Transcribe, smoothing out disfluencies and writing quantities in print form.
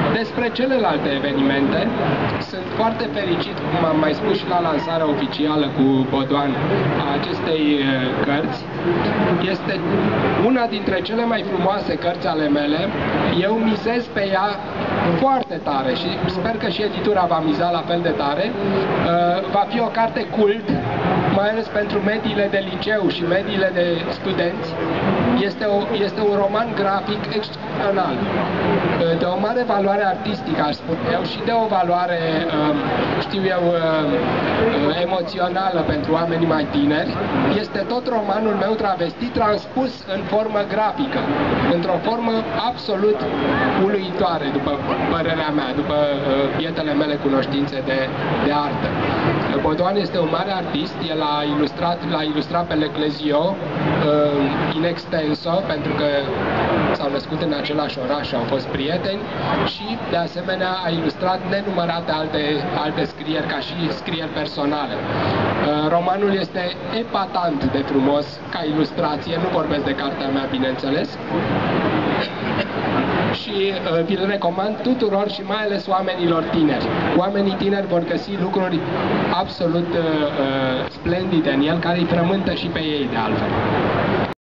Despre celelalte evenimente, sunt foarte fericit, cum am mai spus și la lansarea oficială cu Bodoan a acestei cărți. Este una dintre cele mai frumoase cărți ale mele. Eu mizez pe ea foarte tare și sper că și editura va miza la fel de tare. Va fi o carte cult, mai ales pentru mediile de liceu și mediile de studenți. Este un roman grafic excepțional, de o mare valoare artistică, aș spune eu, și de o valoare, știu eu, emoțională pentru oamenii mai tineri. Este tot romanul meu travestit, transpus în formă grafică, într-o formă absolut uluitoare, după părerea mea, după bietele mele cunoștințe de artă. Bodoan este un mare artist, el l-a ilustrat pe Leclésio in extenso, pentru că s-au născut în același oraș și au fost prieteni, și de asemenea a ilustrat nenumărate alte scrieri, ca și scrieri personale. Romanul este epatant de frumos ca ilustrație, nu vorbesc de cartea mea, bineînțeles, și vi-l recomand tuturor și mai ales oamenilor tineri. Oamenii tineri vor găsi lucruri absolut splendide în el, care îi frământă și pe ei, de altfel.